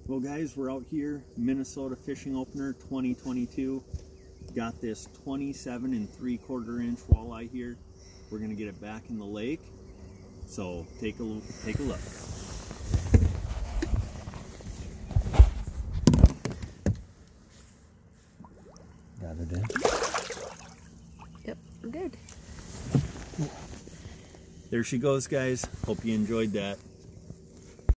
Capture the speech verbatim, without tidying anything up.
Well guys, we're out here, Minnesota Fishing Opener twenty twenty-two. Got this twenty-seven and three quarter inch walleye here. We're gonna get it back in the lake. So take a look, take a look. Got it in? Yep, we're good. There she goes, guys. Hope you enjoyed that.